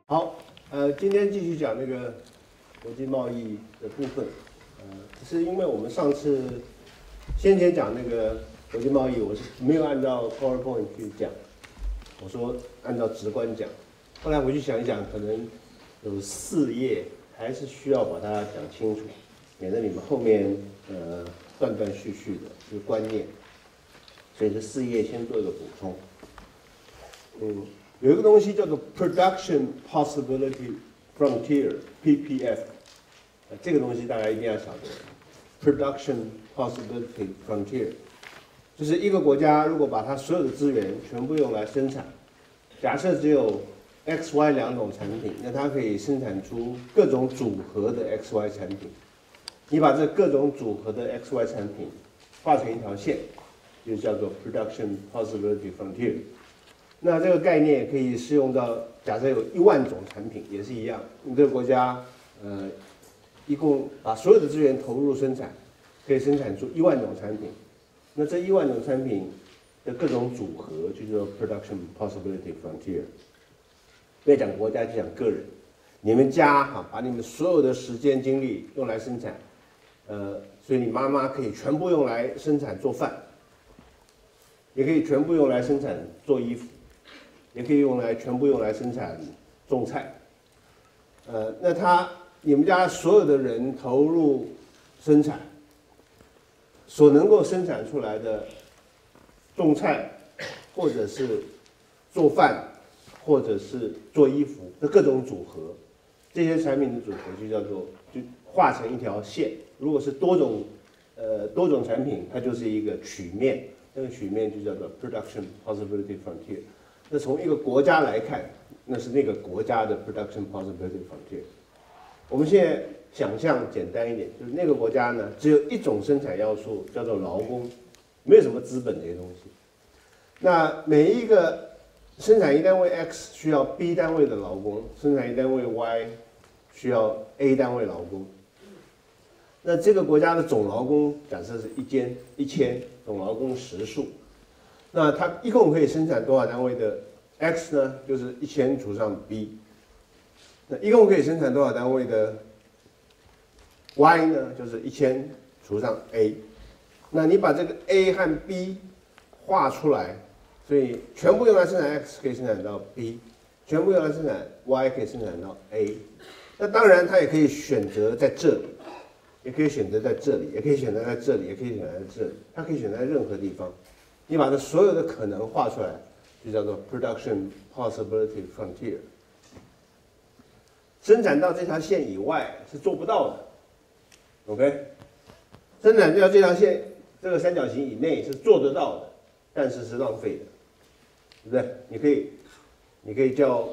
好，今天继续讲那个国际贸易的部分。只是因为我们上次先前讲那个国际贸易，我是没有按照 PowerPoint 去讲，我说按照直观讲。后来回去想一想，可能有4页，还是需要把它讲清楚，免得你们后面断断续续的这个观念。所以这4页先做一个补充。有一个东西叫做 Production Possibility Frontier（PPF），这个东西大家一定要晓得。Production Possibility Frontier 就是一个国家如果把它所有的资源全部用来生产，假设只有 X、Y 2种产品，那它可以生产出各种组合的 X、Y 产品。你把这各种组合的 X、Y 产品画成一条线，就叫做 Production Possibility Frontier。那这个概念也可以适用到，假设有1万种产品，也是一样。你这个国家，一共把所有的资源投入生产，可以生产出1万种产品。那这1万种产品的各种组合，就叫做 Production Possibility Frontier。不要讲国家，就讲个人。你们家把你们所有的时间精力用来生产，所以你妈妈可以全部用来生产做饭，也可以全部用来生产做衣服。也可以全部用来生产种菜，那你们家所有的人投入生产，所能够生产出来的种菜，或者是做饭，或者是做衣服的各种组合，这些产品的组合就画成一条线。如果是多种产品，它就是一个曲面，那个曲面就叫做 Production Possibility Frontier。那从一个国家来看，那是那个国家的 production possibility frontier。我们现在想象简单一点，就是那个国家呢，只有一种生产要素叫做劳工，没有什么资本这些东西。那每一个生产一单位 X 需要 B 单位的劳工，生产一单位 Y 需要 A 单位劳工。那这个国家的总劳工假设是1000，总劳工时数。那它一共可以生产多少单位的 X 呢？就是1000除上 B。那一共可以生产多少单位的 Y 呢？就是1000除上 A。那你把这个 A 和 B 画出来，所以全部用来生产 X 可以生产到 B， 全部用来生产 Y 可以生产到 A。那当然，它也可以选择在这里，也可以选择在这里，也可以选择在这里，也可以选择在这里，它可以选择在任何地方。你把这所有的可能画出来，就叫做 Production Possibility Frontier。生产到这条线以外是做不到的 ，OK？ 生产到这条线这个三角形以内是做得到的，但是是浪费的，对不对？你可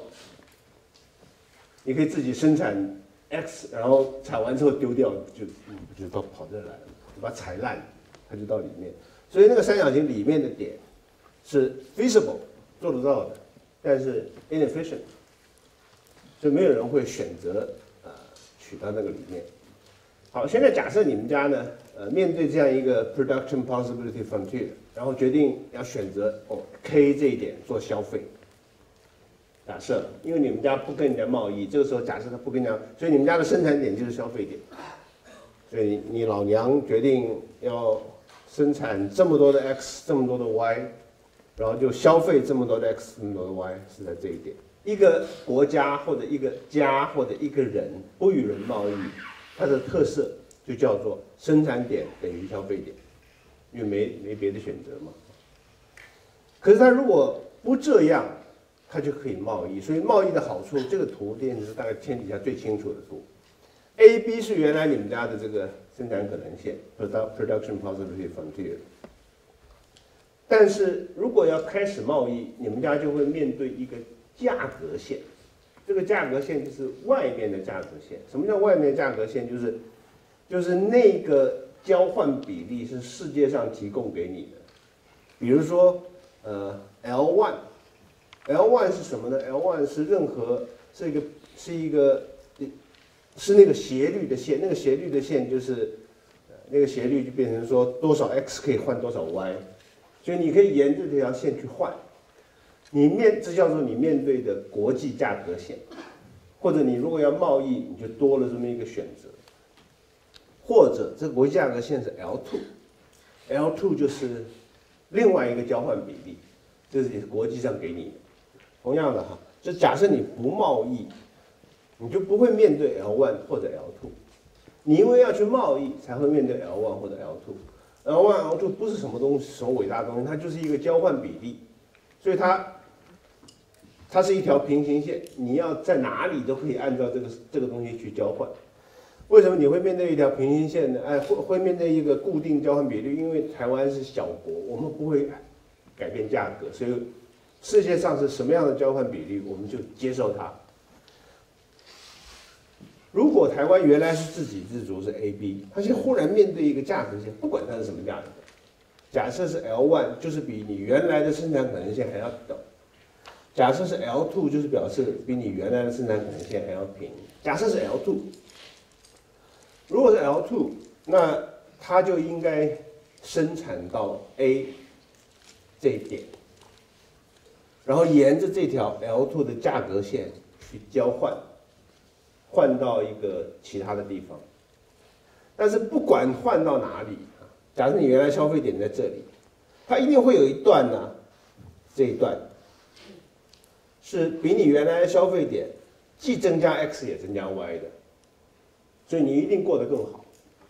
以自己生产 X， 然后采完之后丢掉，就到跑这来了，把它踩烂，它就到里面。所以那个三角形里面的点是 feasible 做得到的，但是 inefficient， 所以没有人会选择取到那个里面。好，现在假设你们家呢面对这样一个 production possibility frontier， 然后决定要选择K 这一点做消费。假设因为你们家不跟人家贸易，这个时候假设他不跟人家，所以你们家的生产点就是消费点。所以你老娘决定要生产这么多的 X， 这么多的 Y， 然后就消费这么多的 X， 这么多的 Y， 是在这一点。一个国家或者一个家或者一个人不与人贸易，它的特色就叫做生产点等于消费点，因为没别的选择嘛。可是它如果不这样，它就可以贸易。所以贸易的好处，这个图电子是大概天底下最清楚的图。A、B 是原来你们家的这个生产可能线 （production possibility frontier）。但是如果要开始贸易，你们家就会面对一个价格线。这个价格线就是外面的价格线。什么叫外面的价格线？就是那个交换比例是世界上提供给你的。比如说L1 是什么呢 ？L1 是是那个斜率的线，那个斜率的线就是那个斜率就变成说多少 x 可以换多少 y， 所以你可以沿着这条线去换。这叫做你面对的国际价格线。 或者你如果要贸易，你就多了这么一个选择。或者这个国际价格线是 L2，L2 就是另外一个交换比例，这是也是国际上给你的。同样的哈，就假设你不贸易，你就不会面对 L1 或者 L2，你因为要去贸易才会面对 L1 或者 L2。L1、L2 不是什么东西，什么伟大的东西，它就是一个交换比例，所以它是一条平行线，你要在哪里都可以按照这个东西去交换。为什么你会面对一条平行线呢？会面对一个固定交换比率，因为台湾是小国，我们不会改变价格，所以世界上是什么样的交换比率，我们就接受它。如果台湾原来是自给自足是 AB， 它现在忽然面对一个价格线，不管它是什么价格，假设是 L1， 就是比你原来的生产可能线还要陡；假设是 L2， 就是表示比你原来的生产可能线还要平；假设是 L2。如果是 L2， 那它就应该生产到 A 这一点，然后沿着这条 L2 的价格线去交换，换到一个其他的地方。但是不管换到哪里，假设你原来消费点在这里，它一定会有一段呢，这一段是比你原来的消费点既增加 X 也增加 Y 的。所以你一定过得更好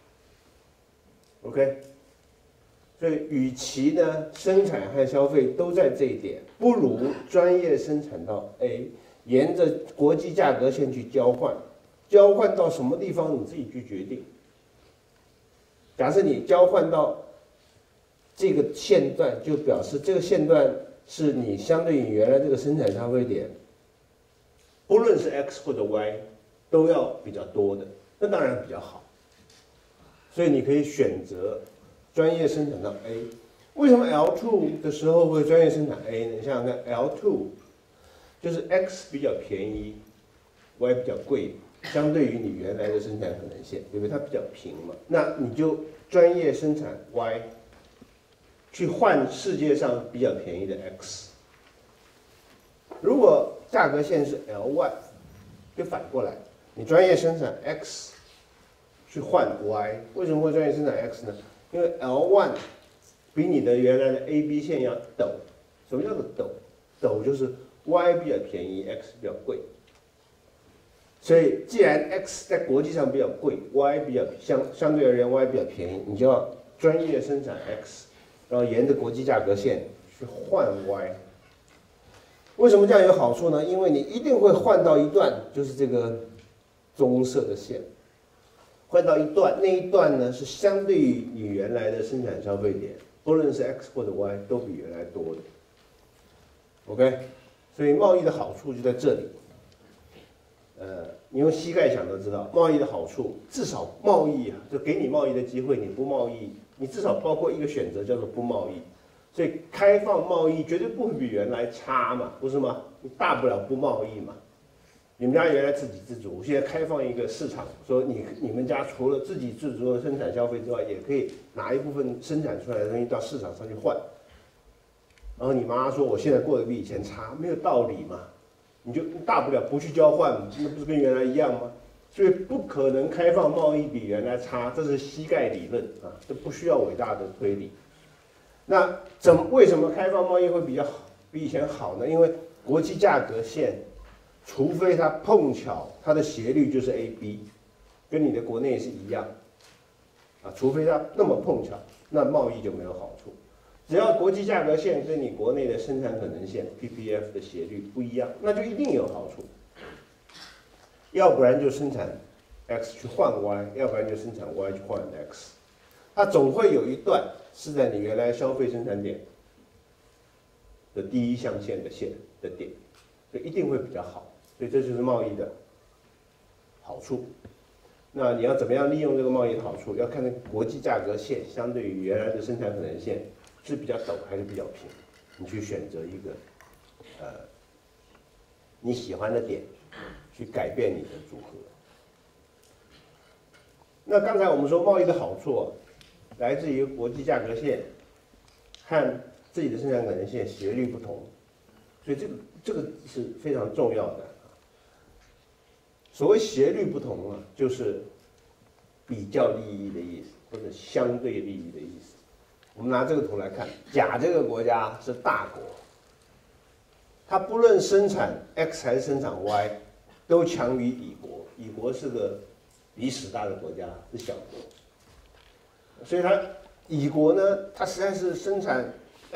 ，OK？ 所以与其呢生产和消费都在这一点，不如专业生产到 A， 沿着国际价格线去交换，交换到什么地方你自己去决定。假设你交换到这个线段，就表示这个线段是你相对于原来这个生产消费点，不论是 X 或者 Y， 都要比较多的。那当然比较好，所以你可以选择专业生产到 A。为什么 L2 的时候会专业生产 A 呢？你想想看 ，L2 就是 X 比较便宜 ，Y 比较贵，相对于你原来的生产可能线，对不对？它比较平嘛，那你就专业生产 Y， 去换世界上比较便宜的 X。如果价格线是 L1， 就反过来。你专业生产 X 去换 Y， 为什么会专业生产 X 呢？因为 L1 比你的原来的 AB 线要陡。什么叫做陡？陡就是 Y 比较便宜 ，X 比较贵。所以既然 X 在国际上比较贵 ，Y 比较相对而言 Y 比较便宜，你就要专业生产 X， 然后沿着国际价格线去换 Y。为什么这样有好处呢？因为你一定会换到一段，就是这个棕色的线，换到一段，那一段呢是相对于你原来的生产消费点，不论是 X 或者 Y 都比原来多的。OK， 所以贸易的好处就在这里。你用膝盖想都知道，贸易的好处，至少贸易啊，就给你贸易的机会，你不贸易，你至少包括一个选择叫做不贸易。所以开放贸易绝对不会比原来差嘛，不是吗？你大不了不贸易嘛。你们家原来自给自足，现在开放一个市场，说你们家除了自给自足的生产消费之外，也可以拿一部分生产出来的东西到市场上去换。然后你妈说我现在过得比以前差，没有道理嘛？你就大不了不去交换，那不是跟原来一样吗？所以不可能开放贸易比原来差，这是膝盖理论啊，这不需要伟大的推理。那为什么开放贸易会比以前好呢？因为国际价格线。除非它碰巧它的斜率就是 AB， 跟你的国内是一样，除非它那么碰巧，那贸易就没有好处。只要国际价格线跟你国内的生产可能线 PPF 的斜率不一样，那就一定有好处。要不然就生产 X 去换 Y， 要不然就生产 Y 去换 X， 它总会有一段是在你原来消费生产点的第一象限的线的点，所以一定会比较好。所以这就是贸易的好处。那你要怎么样利用这个贸易的好处？要看那国际价格线相对于原来的生产可能线是比较陡还是比较平，你去选择一个你喜欢的点，去改变你的组合。那刚才我们说贸易的好处来自于国际价格线和自己的生产可能线斜率不同，所以这个是非常重要的。 所谓斜率不同啊，就是比较利益的意思，或者相对利益的意思。我们拿这个图来看，甲这个国家是大国，它不论生产 X 还是生产 Y， 都强于乙国。乙国是个比史大的国家，是小国，所以它乙国呢，它实在是生产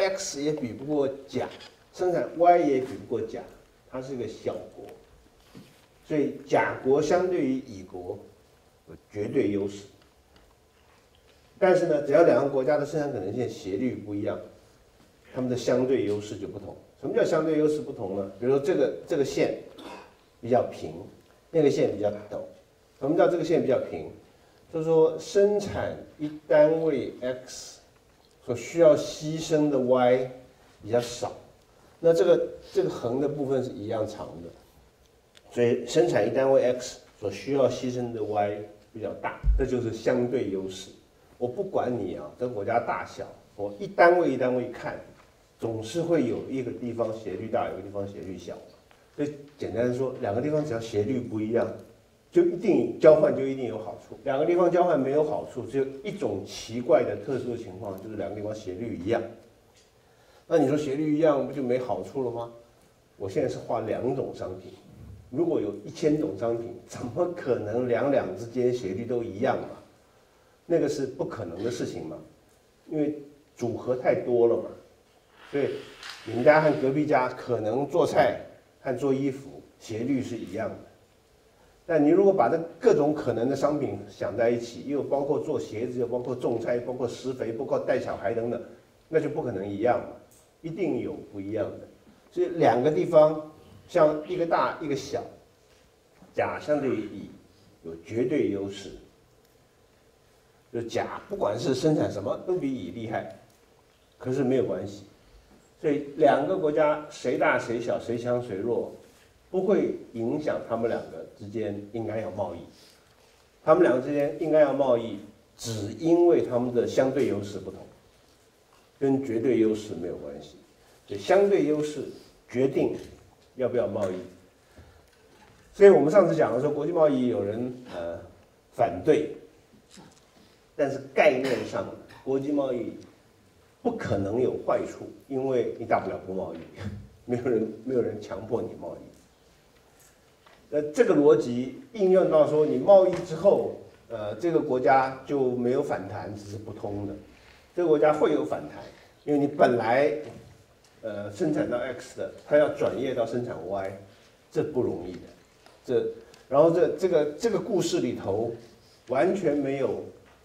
X 也比不过甲，生产 Y 也比不过甲，它是个小国，所以甲国相对于乙国有绝对优势。但是呢，只要两个国家的生产可能性斜率不一样，它们的相对优势就不同。什么叫相对优势不同呢？比如说这个线比较平，那个线比较陡。什么叫这个线比较平？就是说生产一单位 X 所需要牺牲的 Y 比较少，那这个横的部分是一样长的，所以生产一单位 X 所需要牺牲的 Y 比较大，这就是相对优势。我不管你啊，这个国家大小，我一单位一单位看，总是会有一个地方斜率大，有个地方斜率小。所以简单的说，两个地方只要斜率不一样，就一定交换就一定有好处。两个地方交换没有好处，只有一种奇怪的特殊的情况，就是两个地方斜率一样。那你说斜率一样不就没好处了吗？我现在是画2种商品，如果有1000种商品，怎么可能两之间斜率都一样嘛？那个是不可能的事情嘛，因为组合太多了嘛。所以你们家和隔壁家可能做菜和做衣服斜率是一样的，但你如果把这各种可能的商品想在一起，又包括做鞋子，又包括种菜，包括施肥，包括带小孩等等，那就不可能一样嘛，一定有不一样的。所以两个地方像一个大一个小，甲相对于乙有绝对优势。就甲不管是生产什么都比乙厉害，可是没有关系。所以两个国家谁大谁小谁强谁弱，不会影响他们两个之间应该要贸易。他们两个之间应该要贸易，只因为他们的相对优势不同，跟绝对优势没有关系。所以相对优势决定要不要贸易。所以我们上次讲的说，国际贸易有人反对。但是概念上，国际贸易不可能有坏处，因为你大不了不贸易，没有人强迫你贸易。这个逻辑应用到说，你贸易之后，这个国家就没有反弹，这是不通的。这个国家会有反弹，因为你本来生产到 X 的，它要转业到生产 Y， 这不容易的。然后这个故事里头完全没有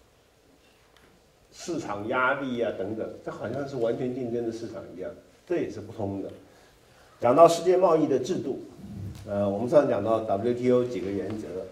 市场压力啊等等，这好像是完全竞争的市场一样，这也是不通的。讲到世界贸易的制度，我们上次讲到 WTO 几个原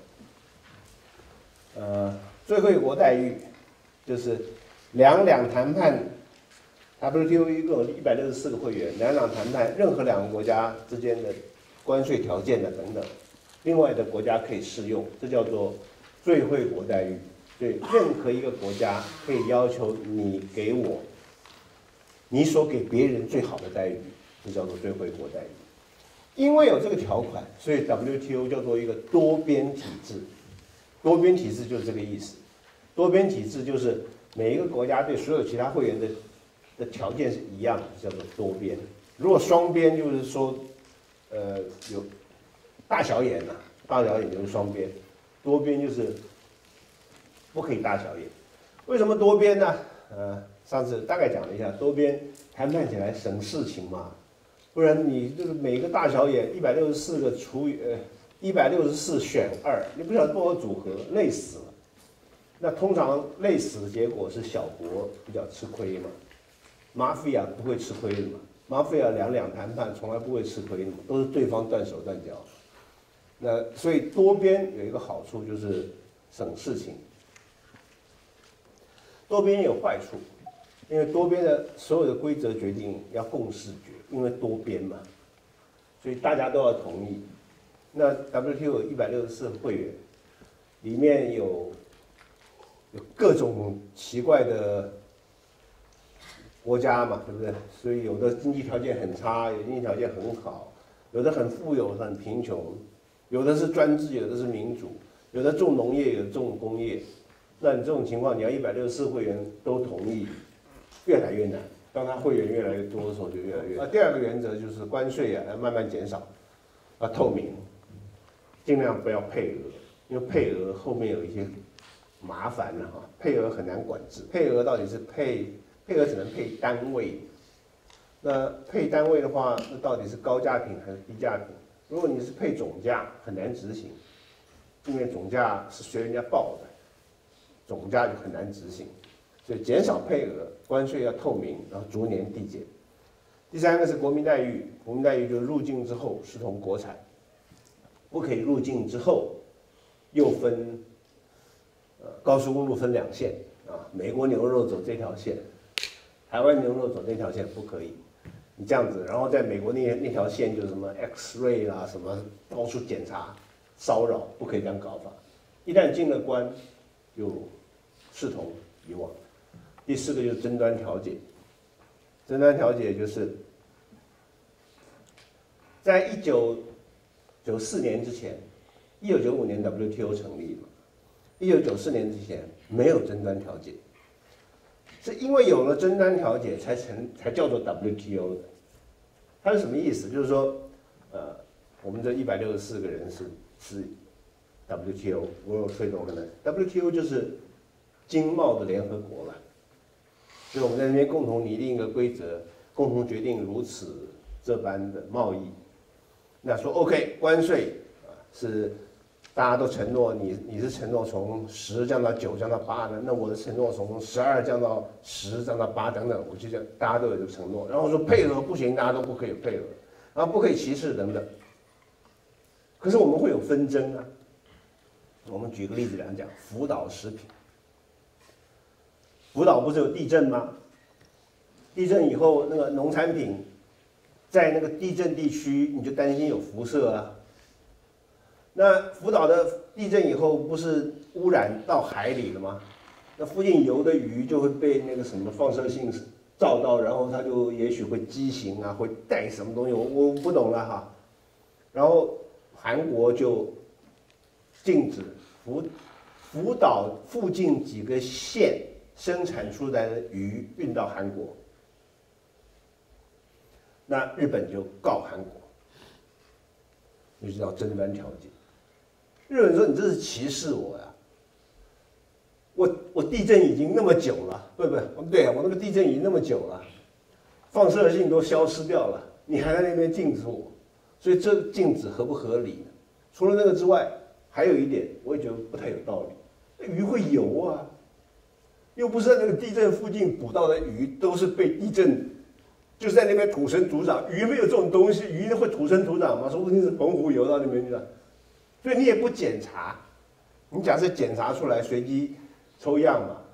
则，最惠国待遇就是两谈判 ，WTO 一共有164个会员，两谈判任何2个国家之间的关税条件的等等，另外的国家可以适用，这叫做最惠国待遇。对，任何一个国家可以要求你给我你所给别人最好的待遇，这叫做最惠国待遇。因为有这个条款，所以 WTO 叫做一个多边体制。多边体制就是这个意思。多边体制就是每一个国家对所有其他会员的条件是一样的，叫做多边。如果双边就是说，有大小眼呐，大小眼就是双边，多边就是不可以大小眼。为什么多边呢？上次大概讲了一下，多边谈判起来省事情嘛，不然你这个每个大小眼164个除以164选2，你不晓得多少组合，累死了。那通常累死的结果是小国比较吃亏嘛，Mafia 不会吃亏的嘛，Mafia 两谈判从来不会吃亏的嘛，都是对方断手断脚。那所以多边有一个好处就是省事情。多边也有坏处，因为多边的所有的规则决定要共识决，因为多边嘛，所以大家都要同意。那 WTO 有164个会员，里面有各种奇怪的国家嘛，对不对？所以有的经济条件很差，有的经济条件很好，有的很富有，很贫穷。 有的是专制，有的是民主，有的重农业，有的重工业。那你这种情况，你要164会员都同意，越来越难。当他会员越来越多的时候，就越来越难。第二个原则就是关税啊，要慢慢减少，要透明，尽量不要配额，因为配额后面有一些麻烦了哈，配额很难管制。配额到底是配额只能配单位，那配单位的话，那到底是高价品还是低价品？如果你是配总价，很难执行，因为总价是随人家报的，总价就很难执行。所以减少配额，关税要透明，然后逐年递减。第三个是国民待遇，国民待遇就是入境之后视同国产，不可以入境之后又分，高速公路分2线啊，美国牛肉走这条线，台湾牛肉走那条线不可以。你这样子，然后在美国那条线就是什么 X-ray 啦，什么到处检查、骚扰，不可以这样搞法。一旦进了关，就视同以往。第4个就是争端调解，争端调解就是在1994年之前，1995年 WTO 成立嘛，1994年之前没有争端调解，是因为有了争端调解才叫做 WTO 的。它是什么意思？就是说，我们这164个人是 WTO World Trade Organization，WTO 就是经贸的联合国了。所以我们在那边共同拟定一个规则，共同决定如此这般的贸易。那说 OK， 关税是大家都承诺，你是承诺从10降到9降到8的，那我的承诺从12降到10降到8等等，我就这样大家都有这个承诺。然后说配额不行，大家都不可以配额，然后不可以歧视等等。可是我们会有纷争啊。我们举个例子来讲，福岛食品。福岛不是有地震吗？地震以后，那个农产品在那个地震地区，你就担心有辐射啊。那福岛的地震以后，不是污染到海里了吗？那附近游的鱼就会被那个什么放射性照到，然后它就也许会畸形啊，会带什么东西，我不懂了哈。然后韩国就禁止福岛附近几个县生产出来的鱼运到韩国，那日本就告韩国，就叫争端调解。日本说你这是歧视我呀！我地震已经那么久了，不对啊，我那个地震已经那么久了，放射性都消失掉了，你还在那边禁止我，所以这禁止合不合理呢？除了那个之外，还有一点我也觉得不太有道理，鱼会游啊。又不是在那个地震附近捕到的鱼都是被地震，就是在那边土生土长。鱼没有这种东西，鱼会土生土长吗？说不定是澎湖游到那边去了，所以你也不检查。你假设检查出来，随机抽样嘛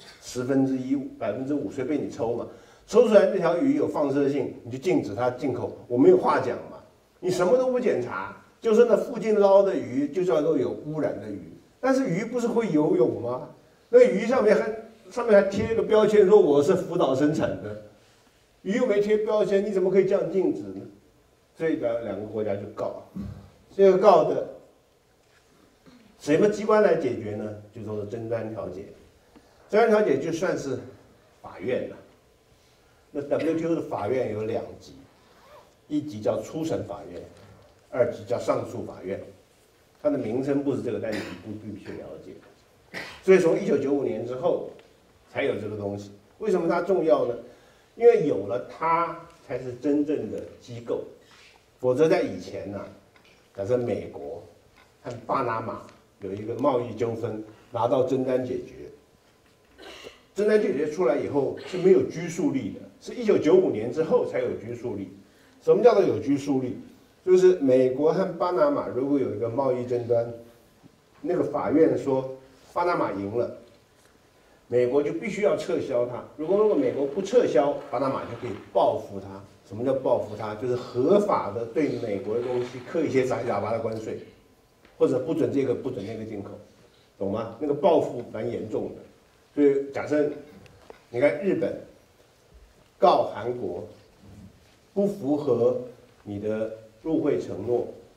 ，1/10%、5%随便你抽嘛，抽出来那条鱼有放射性，你就禁止它进口，我没有话讲嘛。你什么都不检查，就说那附近捞的鱼就叫做有污染的鱼，但是鱼不是会游泳吗？那鱼上面还贴一个标签，说我是福岛生产的，鱼又没贴标签，你怎么可以这样禁止呢？所以两个国家就告，这个告的什么机关来解决呢？就说是争端调解，争端调解就算是法院了。那 WTO 的法院有2级，一级叫初审法院，2级叫上诉法院。它的名称不是这个，但你必须了解。所以从1995年之后才有这个东西。为什么它重要呢？因为有了它才是真正的机构，否则在以前呢，假设美国和巴拿马有一个贸易纠纷，拿到争端解决，争端解决出来以后是没有拘束力的，是1995年之后才有拘束力。什么叫做有拘束力？就是美国和巴拿马如果有一个贸易争端，那个法院说巴拿马赢了，美国就必须要撤销它。如果美国不撤销，巴拿马就可以报复它。什么叫报复它？就是合法的对美国的东西课一些杂七杂八的关税，或者不准这个不准那个进口，懂吗？那个报复蛮严重的。所以假设你看日本告韩国不符合你的入会承诺，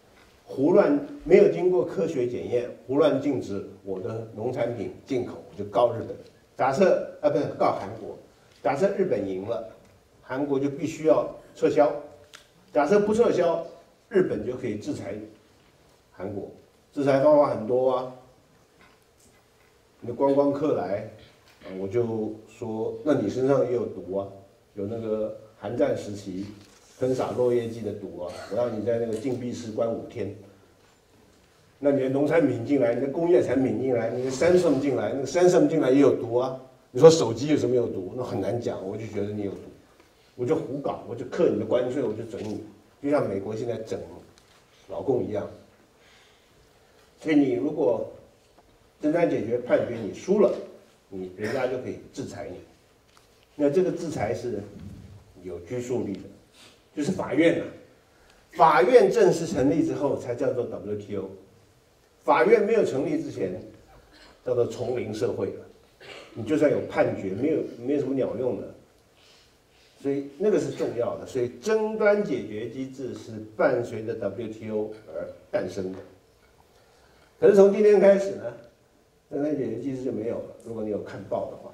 胡乱没有经过科学检验，胡乱禁止我的农产品进口，我就告日本。假设不是告韩国，假设日本赢了，韩国就必须要撤销。假设不撤销，日本就可以制裁韩国。制裁方法很多啊，你的观光客来，我就说，那你身上也有毒啊，有那个韩战时期喷洒落叶剂的毒啊，我让你在那个禁闭室关5天。那你的农产品进来，你的工业产品进来，你的Samsung进来，那个Samsung进来也有毒啊。你说手机有什么有毒？那很难讲，我就觉得你有毒，我就胡搞，我就克你的关税，我就整你，就像美国现在整老共一样。所以你如果争端解决判决你输了，人家就可以制裁你。那这个制裁是有拘束力的，就是法院啊。法院正式成立之后才叫做 WTO， 法院没有成立之前叫做丛林社会了。你就算有判决，没有什么鸟用的。所以那个是重要的。所以争端解决机制是伴随着 WTO 而诞生的。可是从今天开始呢，争端解决机制就没有了。如果你有看报的话，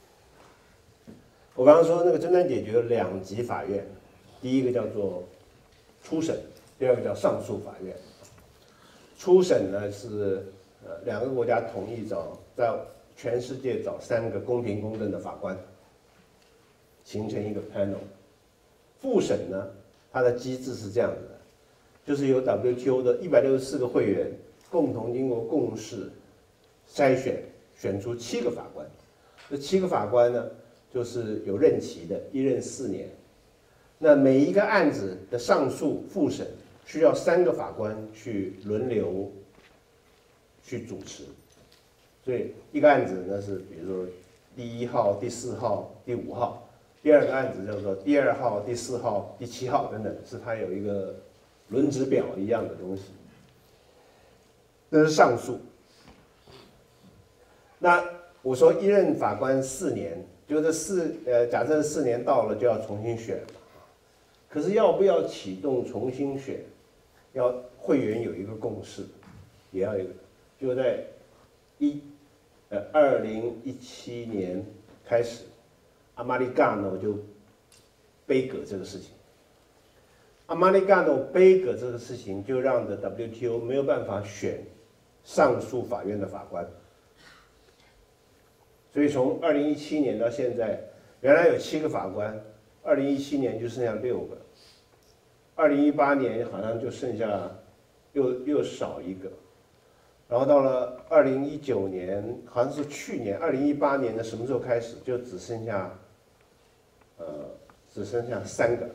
我刚刚说那个争端解决有2级法院，第一个叫做初审，第二个叫上诉法院。初审呢是2个国家同意在全世界找3个公平公正的法官，形成一个 panel。复审呢，它的机制是这样子的，就是由 WTO 的164个会员共同经过共识筛选，选出7个法官。这7个法官呢，就是有任期的，一任4年。那每一个案子的上诉、复审需要3个法官去轮流去主持。所以一个案子呢是，比如说第1号、第4号、第5号；第二个案子叫做第2号、第4号、第7号等等，是它有一个轮值表一样的东西。这是上诉。那我说一任法官4年，就假设4年到了就要重新选了。可是要不要启动重新选，要会员有一个共识，也要有一个，就在2017年开始，阿马里加诺就杯葛这个事情。阿马里加诺杯葛这个事情，就让的 WTO 没有办法选上诉法院的法官。所以从2017年到现在，原来有7个法官，2017年就剩下6个，2018年好像就剩下又少1个。然后到了2019年，好像是去年2018年的什么时候开始，就只剩下3个，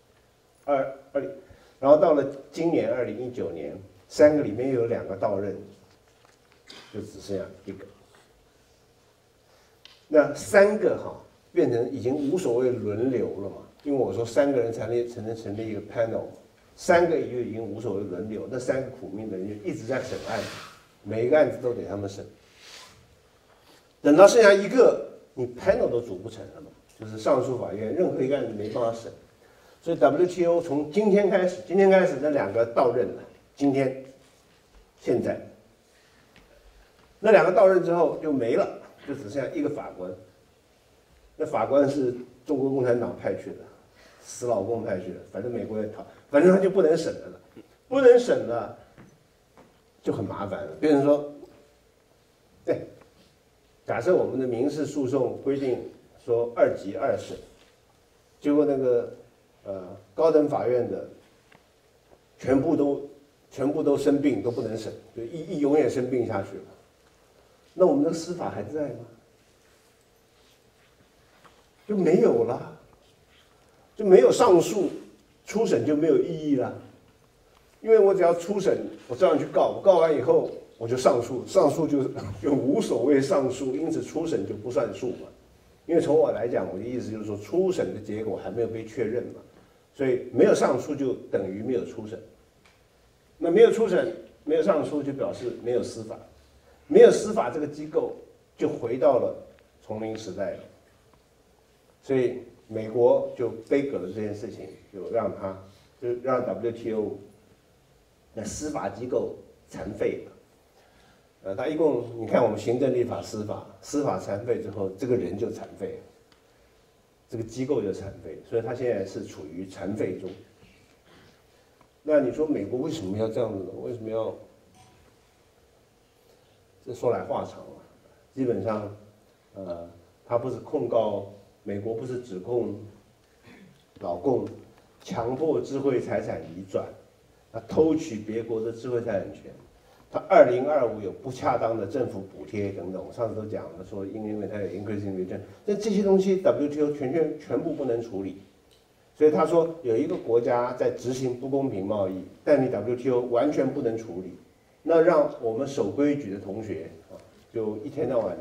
然后到了今年2019年，3个里面又有2个到任，就只剩下1个。那3个变成已经无所谓轮流了嘛？因为我说3个人才能成立一个 panel，3个就已经无所谓轮流，那3个苦命的人就一直在审案。每一个案子都得他们审，等到剩下1个，你 panel 都组不成了嘛，就是上诉法院任何一个案子没办法审，所以 WTO 从今天开始那2个到任了，现在，那2个到任之后就没了，就只剩下1个法官，那法官是中国共产党派去的，死老共派去的，反正美国也讨，反正他就不能审了，不能审了。就很麻烦了。变成说，对，假设我们的民事诉讼规定说2级2审，结果那个高等法院的全部都生病都不能审，就永远生病下去了。那我们的司法还在吗？就没有了，就没有上诉，初审就没有意义了。因为我只要初审，我照样去告，我告完以后我就上诉，上诉就无所谓上诉，因此初审就不算数嘛。因为从我来讲，我的意思就是说，初审的结果还没有被确认嘛，所以没有上诉就等于没有初审。那没有初审，没有上诉，就表示没有司法，没有司法这个机构就回到了丛林时代了。所以美国就杯葛了这件事情，就让 WTO 那司法机构残废了。他一共你看我们行政、立法、司法残废之后，这个人就残废了，这个机构就残废，所以他现在是处于残废中。那你说美国为什么要这样子呢？为什么要？这说来话长了，基本上，他不是控告美国，不是指控老共强迫智慧财产移转，他偷取别国的智慧财产权，他2025有不恰当的政府补贴等等，我上次都讲了，说因为它有 increasing return， 但这些东西 WTO 全部不能处理，所以他说有一个国家在执行不公平贸易，但你 WTO 完全不能处理，那让我们守规矩的同学啊，就一天到晚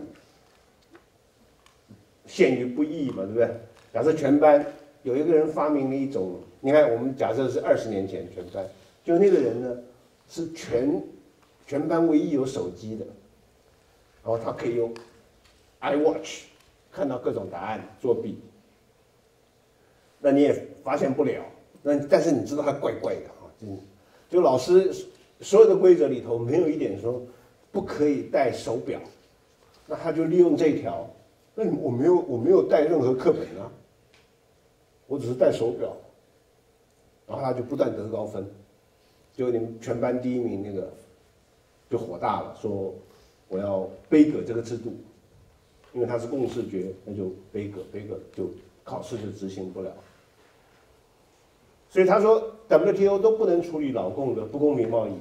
陷于不义嘛，对不对？假设全班有一个人发明了一种，你看我们假设是20年前全班，就那个人呢是全班唯一有手机的，然后他可以用 iWatch 看到各种答案作弊，那你也发现不了，但是你知道他怪怪的啊，就老师所有的规则里头没有一点说不可以带手表，那他就利用这条，那我没有带任何课本啊，我只是带手表，然后他就不断得高分，结果你们全班第1名那个就火大了，说我要杯葛这个制度，因为他是共视觉，那就杯葛就考试就执行不了。所以他说 WTO 都不能处理老共的不公平贸易。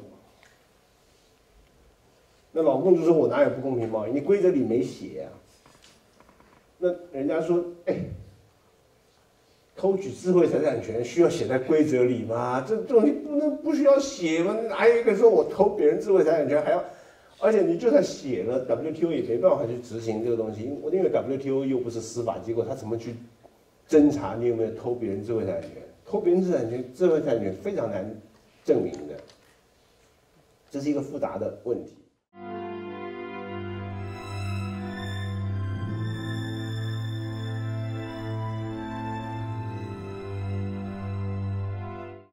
那老共就说我哪有不公平贸易？你规则里没写啊。那人家说，偷取智慧财产权需要写在规则里吗？这东西不需要写吗？哪有一个说我偷别人智慧财产权还要？而且你就算写了 ，WTO 也没办法去执行这个东西，因为 WTO 又不是司法机构，他怎么去侦查你有没有偷别人智慧财产权？偷别人智慧财产权非常难证明的，这是一个复杂的问题。